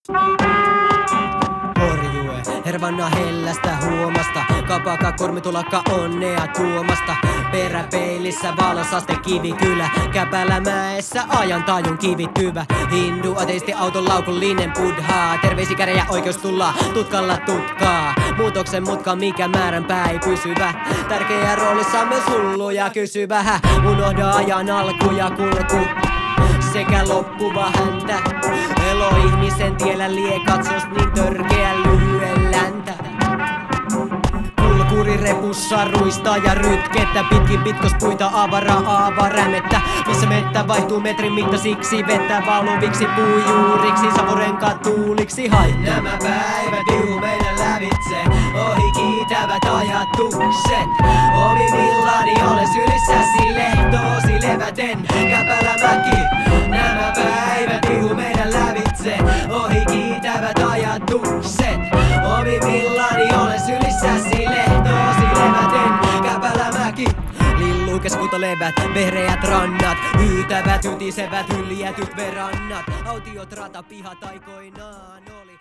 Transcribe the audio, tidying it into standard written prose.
Horjue, hervanna hellästä huomasta. Kapaka kormitulakka onnea tuomasta. Peräpeilissä valosaste kivikylä. Käpälämäessä ajan tajun kivittyvä. Hindu, ateisti, auton laukullinen buddhaa. Terveisi käräjä oikeus tulla tutkalla tutkaa. Muutoksen mutka mikä määränpää ei pysyvä. Tärkeä roolissa myös hullu ja kysyvä. Unohda ajan alku ja kulku sekä loppuva häntä. Elo ihmisen tiellä lie katsos niin törkeä lyhyen läntä. Kulkuri repussa ruista ja rytkettä. Pitkin pitkospuita avarämettä. Missä mettä vaihtuu metrin mittasiksi. Vettä valuviksi puujuuriksi. Savurenkaat tuuliksi haittu. Nämä päivät viu meidän lävitse. Ohi kiitävät ajatukset. Omimmillani ole sylissäsi lehtoosi leväten. Käpälämäki. Nämä päivät viu meidän lävitse. Ohi kiitävät ajatukset. Omimmillani ole sylissäsi lehtoosi leväten. Käpälämäki. Lilluu keskuntalevät, vehreät rannat. Hyytävät, hytisevät, hyljätyt verannat. Autiot ratapihat aikoinaan oli.